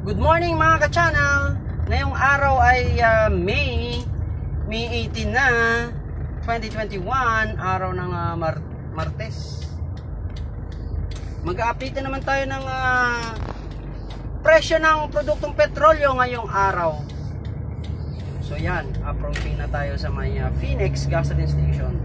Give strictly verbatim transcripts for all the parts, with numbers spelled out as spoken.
Good morning mga ka-channel. Ngayong araw ay uh, May May eighteen na twenty twenty-one, araw ng uh, Mar Martes. Mag-update na naman tayo ng uh, presyo ng produktong petrolyo ngayong araw. So yan, approaching na tayo sa may uh, Phoenix gasoline station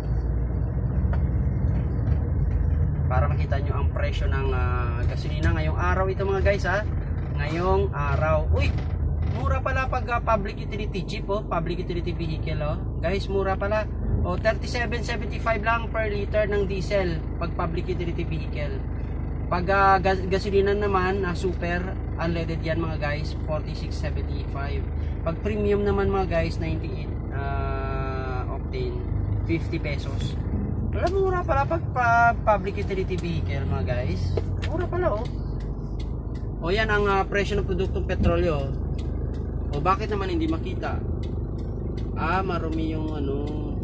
para makita nyo ang presyo ng uh, gasolina ngayong araw. Ito mga guys ha, ngayong araw. Uy, mura pala pag uh, public utility jeep, oh, public utility vehicle, oh. Guys, mura pala. Oh, thirty-seven seventy-five lang per liter ng diesel pag public utility vehicle. Pag uh, gas gasolina naman, uh, super unleaded yan mga guys, forty-six seventy-five. Pag premium naman mga guys, ninety-eight uh, octane, fifty pesos. Wala, mura pala pag pa public utility vehicle mga guys. Mura pala, oh. O yan ang uh, presyo ng produktong petrolyo. O bakit naman hindi makita? Ah, marumi yung ano.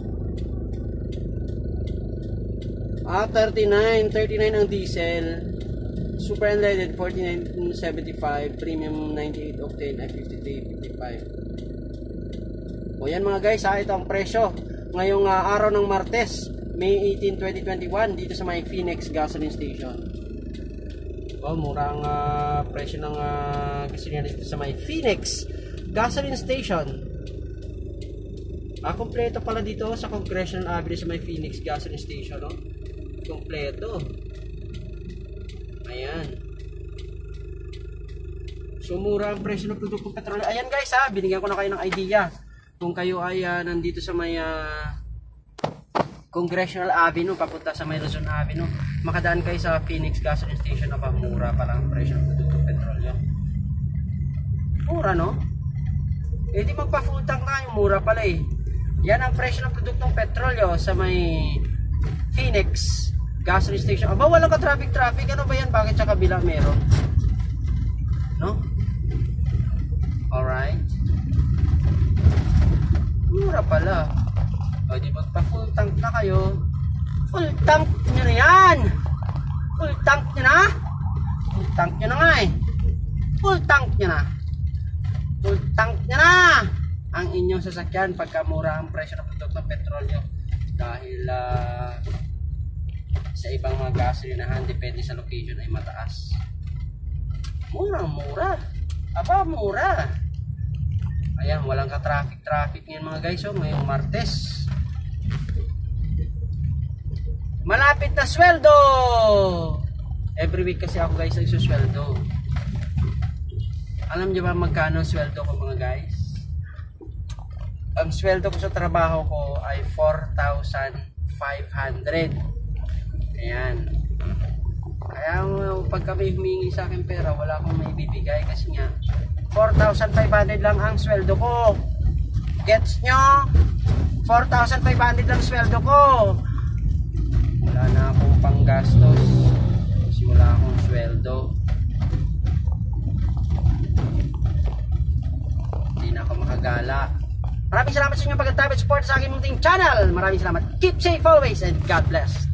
Ah, thirty-nine ang diesel. Super unleaded forty-nine seventy-five, premium ninety-eight octane ay fifty-three fifty-five. O yan mga guys, ha, ito ang presyo ngayong uh, araw ng Martes, May eighteen twenty twenty-one, dito sa may Phoenix gasoline station. Oh, mura ang uh, presyo ng uh, gasolina dito sa may Phoenix gasoline station. Ah, kompleto pala dito sa Congressional Avenue sa may Phoenix gasoline station, no? Kompleto. Ayan. So, mura ang presyo ng produktong petrolyo. Ayan guys ha, binigyan ko na kayo ng idea. Kung kayo ay uh, nandito sa may uh, Congressional Avenue, papunta sa may Luzon Avenue, makadaan kayo sa Phoenix gasoline station. Aba, mura pa lang ang presyo ng produktong petrolyo. Mura, no? Eh di magpa full tank na, yung mura pala eh. Yan ang presyo ng produktong petrolyo sa may Phoenix gasoline station. Aba, walang ka traffic traffic. Ano ba yan? Bakit sa kabila meron? No? Alright. Mura pala. O di magpa full tank na kayo. Full tank nyo na yan. Full tank nyo na. Full tank nyo na nga eh. Full tank nyo na. Full tank nyo na ang inyong sasakyan pagka mura ang presyo ng produktong petrolyo. Dahil uh, sa ibang mga gasolinahan, depende sa location ay mataas. Murang mura. Aba, mura. Ayan, walang ka-traffic traffic ngayon mga guys. So, ngayong Martes, malapit na sweldo. Every week kasi ako guys nagsusweldo. Alam niyo ba magkano sweldo ko mga guys? Ang sweldo ko sa trabaho ko ay four thousand five hundred. Ayan. Kaya pag kami humingi sa akin pera, wala akong maibibigay kasi nga four thousand five hundred lang ang sweldo ko. Gets nyo? four thousand five hundred lang sweldo ko. Wala na akong panggastos kasi wala akong sweldo. Hindi na ako makagala. Maraming salamat sa inyong pagkatapos support sa aking munting channel. Maraming salamat. Keep safe always and God bless.